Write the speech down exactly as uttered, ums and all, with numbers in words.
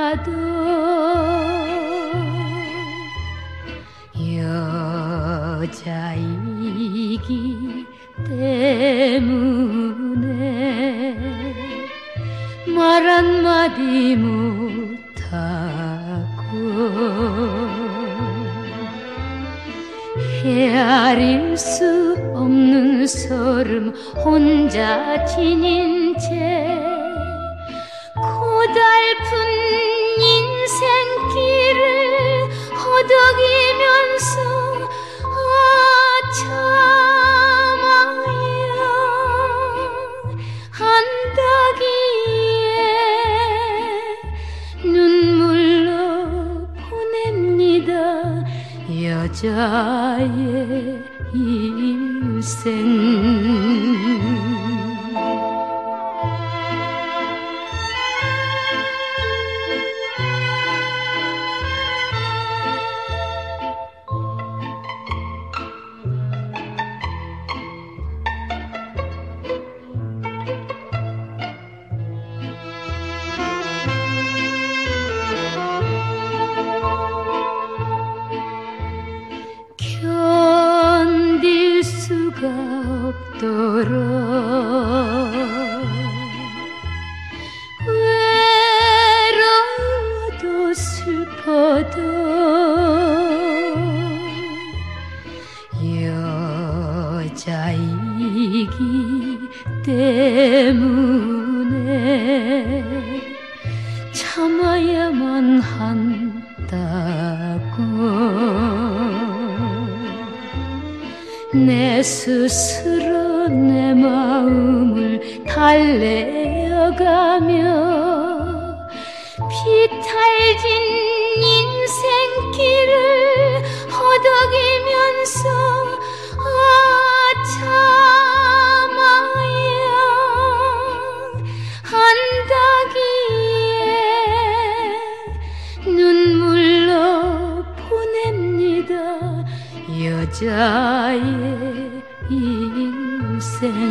가도 여자이기 때문에 말 한마디 못하고 헤아릴 수 없는 소름 혼자 지닌 채 고달픈 인생길을 허덕이면서 아 참아야 한다기에 눈물로 보냅니다 여자의 일생. 견딜 수가 없도록 외로워도 슬퍼도 여자이기 때문에 참아야만 한다고 내 스스로 내 마음을 달래어가며 비탈진 인생길을 허덕이면서 아 참아야 한다기에 눈물로 보냅니다 여자의 인생.